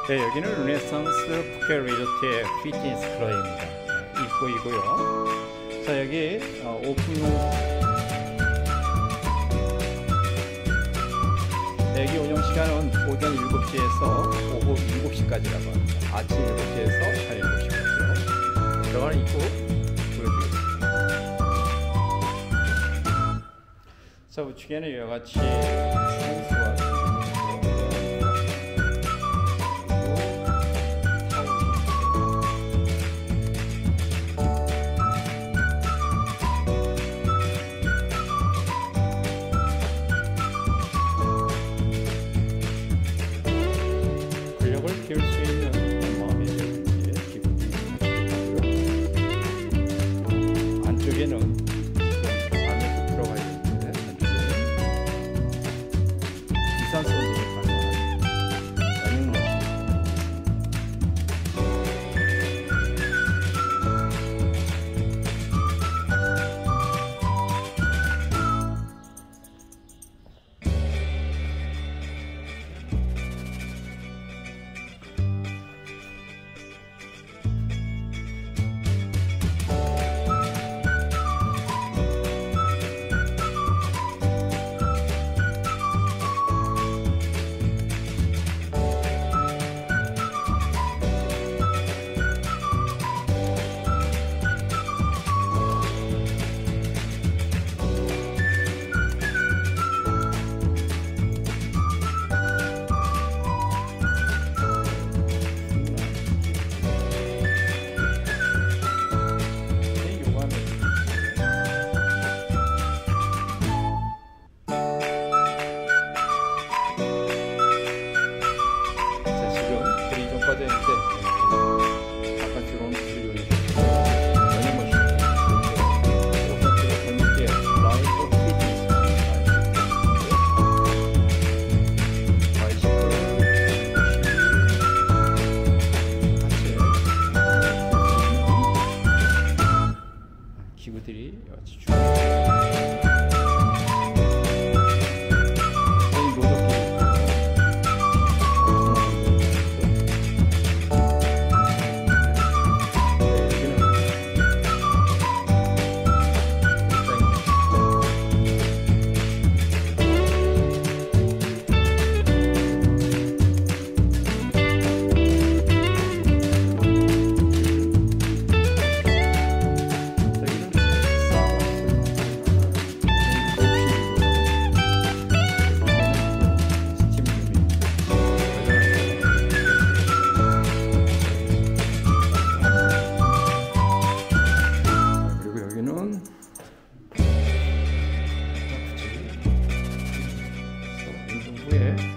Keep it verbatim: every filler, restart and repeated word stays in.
네, 여기는 르네상스 푸켓 리조트의 피트니스 클럽입니다. 입구이고요. 자, 여기 어, 오픈룸, 네, 여기 운영 시간은 오전 일곱 시에서 오후 일곱 시까지라고 합니다. 아침 일곱 시에서 한 일곱 시까지요. 들어가는 입구 보여드리겠습니다. 자, 우측에는 이와 같이 산수가 근력을 키울 수 있는 마음의 기분이 있고요. 안쪽에는 안에서 들어가 있는데 유산소 운동이 가능한 러닝머신입니다. 빠져 있는데 아까 들어온 그리고 러닝머신 오산트로 골목길 라이프 피트니스 바이시클 기구들이 같이 쭉 운동 후에